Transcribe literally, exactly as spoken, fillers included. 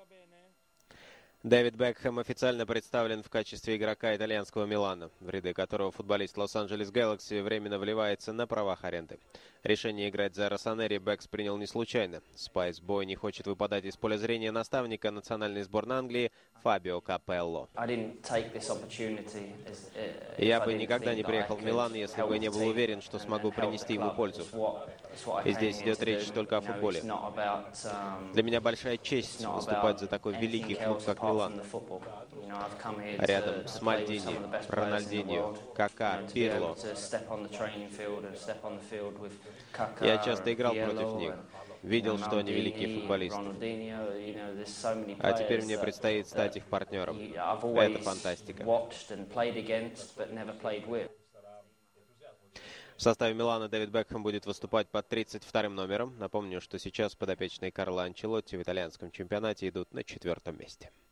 Дэвид Бекхэм официально представлен в качестве игрока итальянского Милана, в ряды которого футболист Лос-Анджелес Гэлакси временно вливается на правах аренды. Решение играть за Россонери Бекс принял не случайно. Спайс Бой не хочет выпадать из поля зрения наставника национальной сборной Англии Фабио Капелло. Я бы никогда не приехал в Милан, если бы не был уверен, что смогу принести ему пользу. И здесь идет речь только о футболе. Для меня большая честь выступать за такой великий клуб, как Милан. Рядом с Мальдини, Рональдиньо, Кака, Пирло. Я часто играл против них. Видел, что они великие футболисты. А теперь мне предстоит стать их партнером. Это фантастика. В составе Милана Дэвид Бекхэм будет выступать под тридцать вторым номером. Напомню, что сейчас подопечные Карло Анчелотти в итальянском чемпионате идут на четвертом месте.